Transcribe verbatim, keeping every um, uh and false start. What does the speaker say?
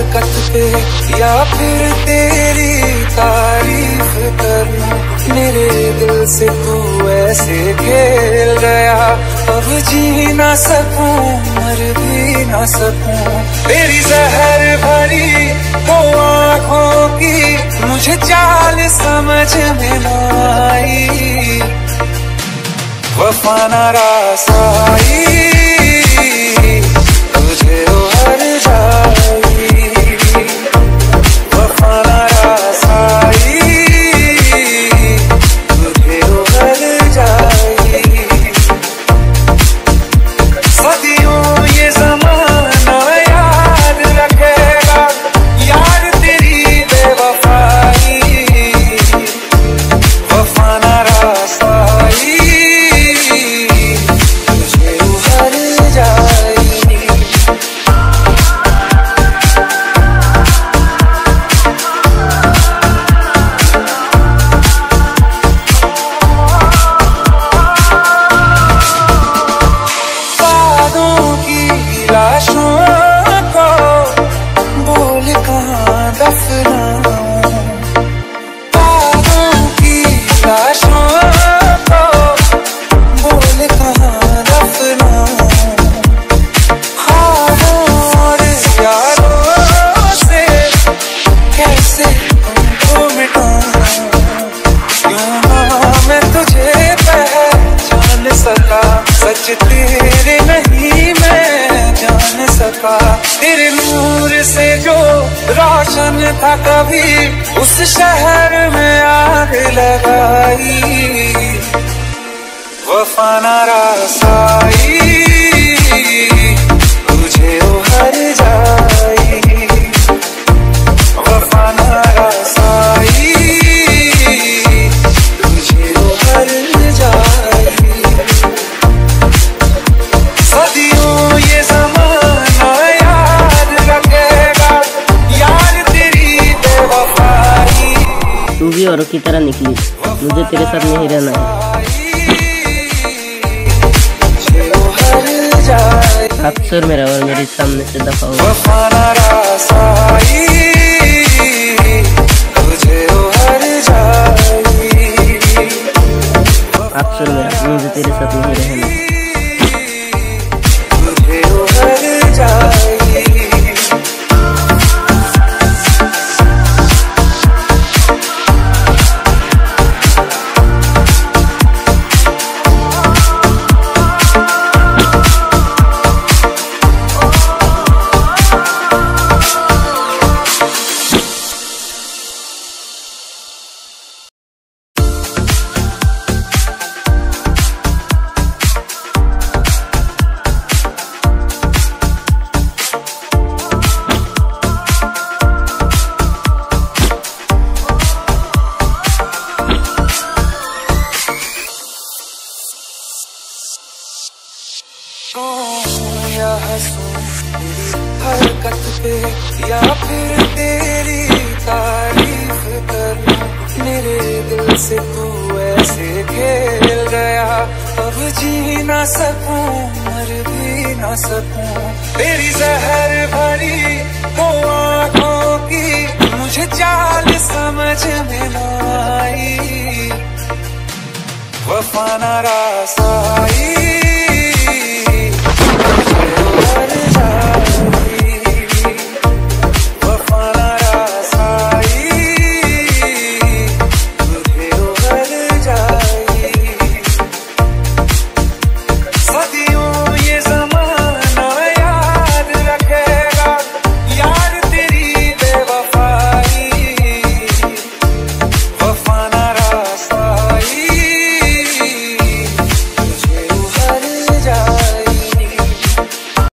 हरकत पे या फिर तेरी तारीफ करूं, मेरे दिल से तू ऐसे खेल गया, अब जी ना सकूं मर भी ना सकूं। तेरी जहर भरी वो आँखों की मुझे चाल समझ में ना आई, वफा ना रास आई, तुझे उहर जाई, वफा ना रास आई, तुझे उहर जाई। सदियों ये ज़माना याद रखेगा यार तेरी बेवफाई, वफा ना रास आई, सच तेरे नहीं मैं जान सका, तेरे नूर से जो रोशन था कभी उस शहर में आग लगाई, वफा ना रास आई, तुझे उहर जाई, वफा ना रास आई, तुझे उहर जाई। सदियों ये ज़माना याद रखेगा यार तेरी बेवफाई। तू भी औरों की तरह निकली, मुझे तेरे साथ नहीं रहना है। अक्सर मेरा और मेरे सामने से दफा हो। वफा ना रास आई, तुझे उहर जाई, अक्सर मेरा मुझे तेरे साथ नहीं रहना है। या हंसूं तेरी हरकत पे या फिर तेरी तारीफ करूं, मेरे दिल से तू ऐसे खेल गया, अब जी ना सकूं मर भी ना सकूं। तेरी जहर भरी वो आँखों की मुझे चाल समझ में ना आई, वफा ना रास आई,